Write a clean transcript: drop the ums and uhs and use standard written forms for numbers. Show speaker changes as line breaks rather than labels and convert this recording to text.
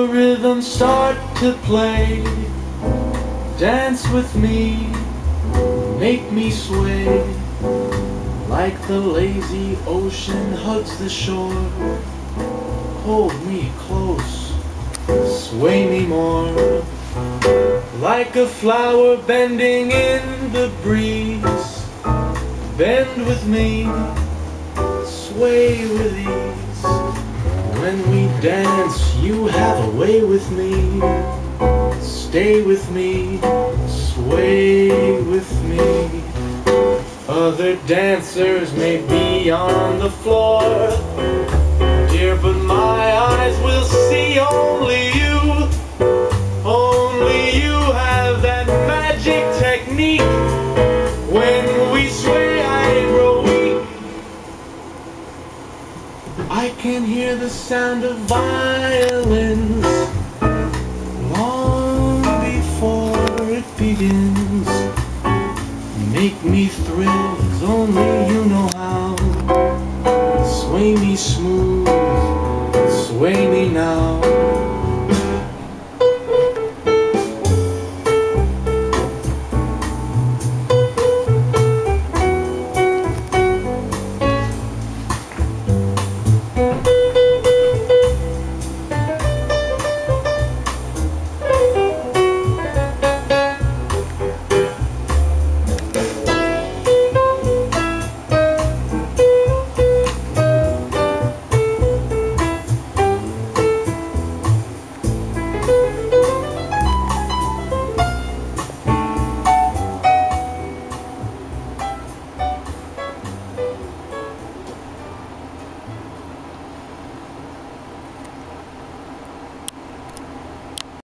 the rhythm start to play, dance with me, make me sway, like the lazy ocean hugs the shore. Hold me close, sway me more, like a flower bending in the breeze. Bend with me, sway with ease. When we dance, you have a way with me. Stay with me, sway with me. Other dancers may be on the floor, dear, but my eyes will see only you. Only you have that magic technique. When we sway, I grow weak. I can hear the sound of violin